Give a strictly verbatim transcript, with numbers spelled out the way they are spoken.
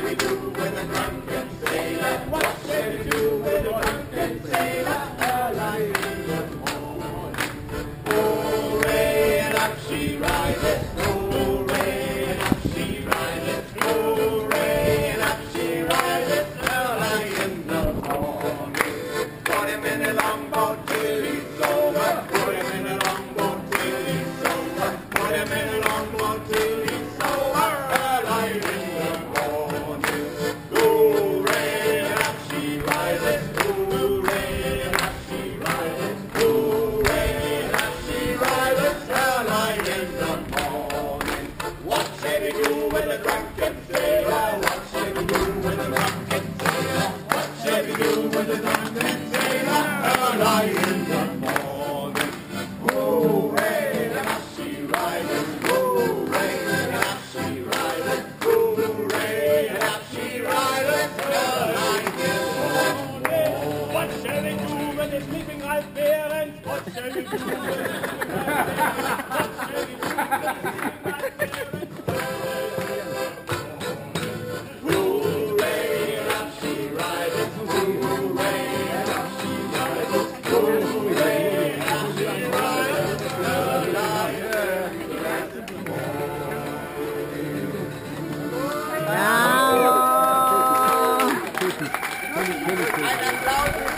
we do with a drunken sailor? What shall we do with a drunken sailor? Early in the morning. Hooray, and up she rises. Hooray, and up she rises. Hooray, and up she rises. Early in the morning. Put him in a longboat till he's over. Put him in a longboat till he's over. Put him in a longboat till he's over. Early in the morning. Hooray, and up she rises. Hooray, and up she rises. Hooray, and up she rises. Early in the morning. What shall we do with a drunken sailor? What shall we do with a drunken sailor? What shall we do with a drunken sailor? Early in the morning. Hooray, and up she rises. Hooray, and up she rises. Hooray, and up she rises. Early in the morning. What shall we do with the sleeping Ralph Behrens? What shall we do with the sleeping Ralph Behrens? What shall we do with the sleeping Ralph Behrens? Hooray, and up she rises. Hooray, and up she rises. Hooray, and up she rises. Early in the morning. Bravo! Ein Applaus